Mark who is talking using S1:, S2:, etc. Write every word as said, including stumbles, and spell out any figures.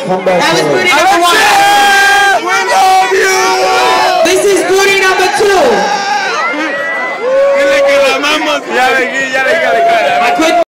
S1: Come back.
S2: That was booty number one.
S3: We love you.
S2: This is booty number two.
S3: Dile que la amamos. Ya le, ya le, ya le.
S2: I couldn't